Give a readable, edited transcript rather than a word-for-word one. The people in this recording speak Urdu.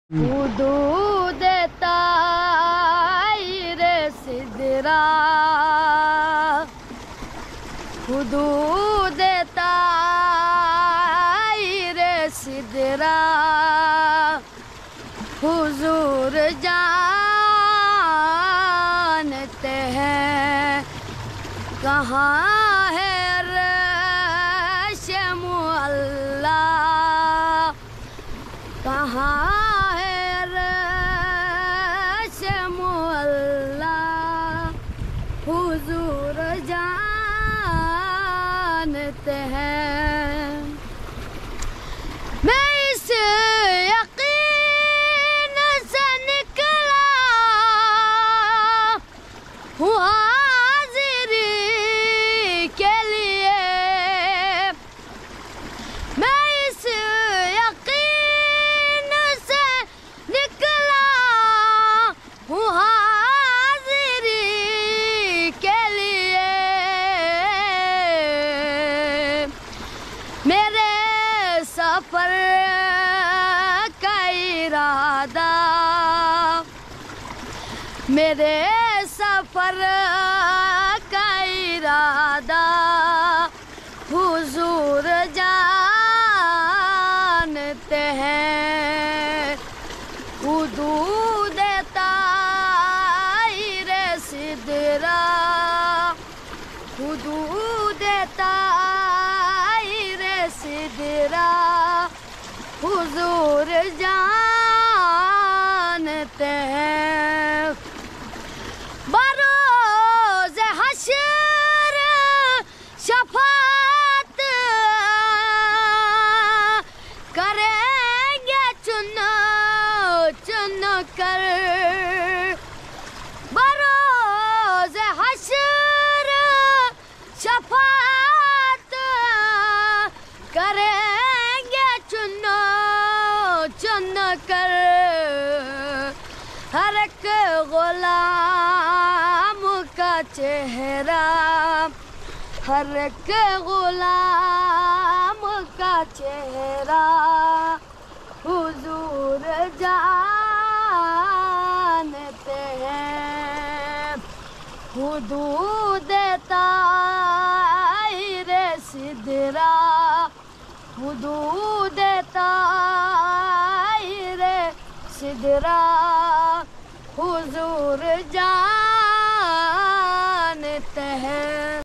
حدود طائر سدرا حدود طائر سدرا حضور جانتے ہیں کہاں ہے عرش معلا، کہاں ہے عرش معلا، حضور جانتے ہیں۔ میں اس یقین سے نکلا ہوں حاضری کے لیے، میں اس یقین سے نکلا ہوں حاضری کے لیے، میرے سفر کا ارادہ، میرے سفر کا ارادہ حضور جانتے ہیں۔ حدود طائر سدرا حدود طائر سدرا حضور جانتے ہیں۔ بروز حشر شفاعت کریں گے چن چن کر، بروز حشر شفاعت کریں گے چن چن کر، ہر ایک غلام کا چہرہ، ہر ایک غلام کا چہرہ حضور جانتے ہیں۔ حدود طائر سدرا حدود طائر سدرا حضور جانتے ہیں۔